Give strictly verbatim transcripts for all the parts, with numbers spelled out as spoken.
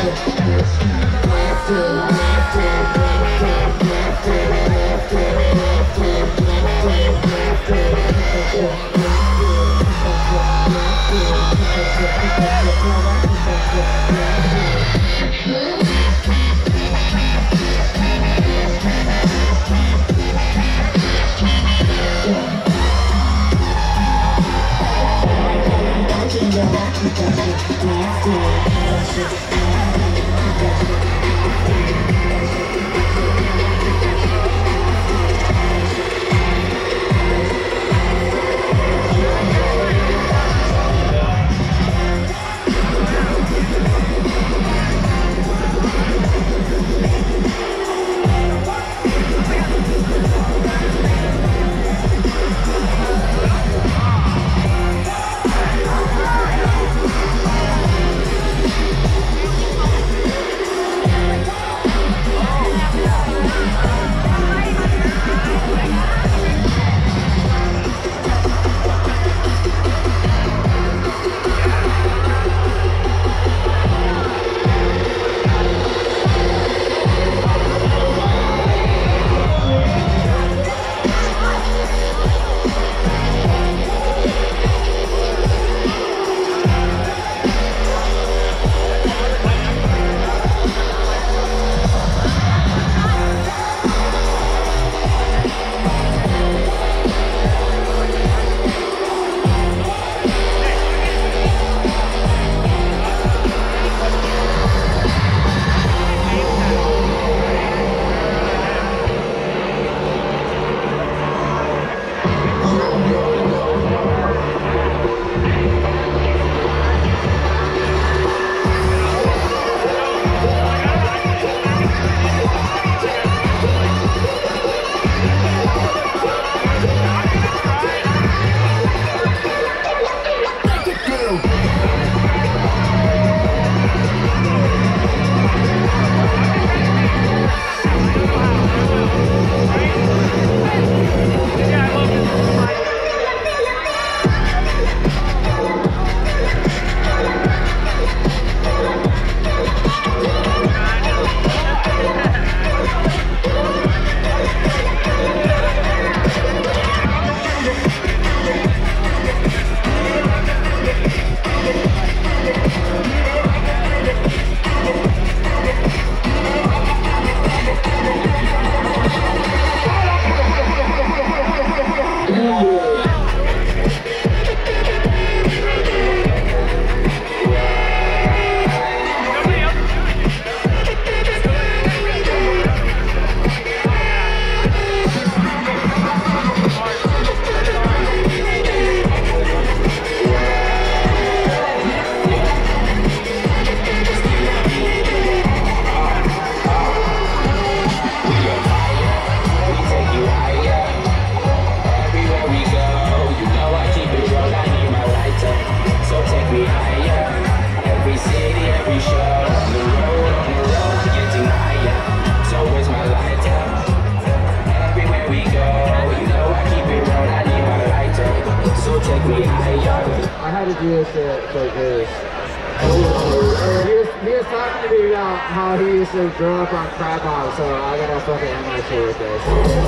How he used to grow up on crab hops, so I gotta fucking end my shit with this.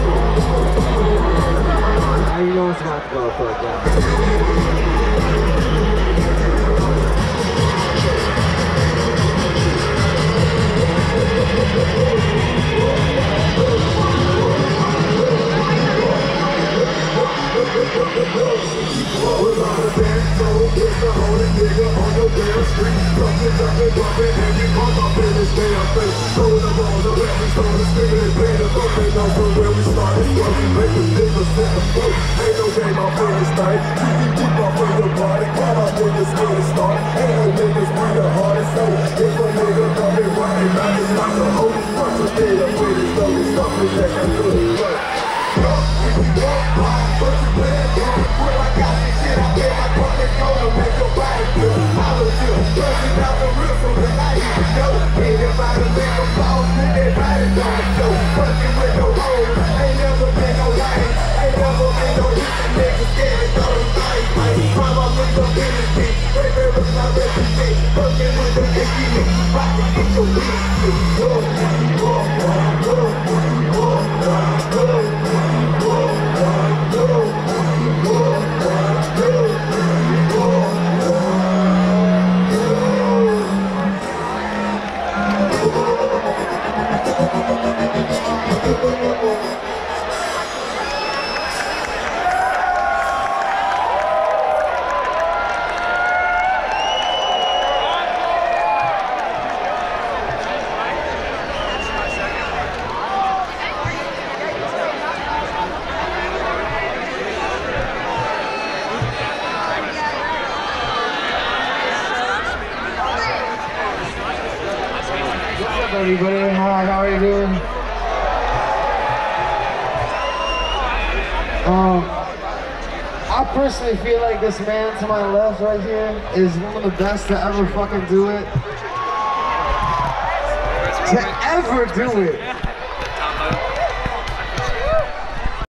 Now you know what's about to go for it, yeah. Working with the What's up, everybody? Hi, how are you doing? Um, I personally feel like this man to my left right here is one of the best to ever fucking do it. To ever do it.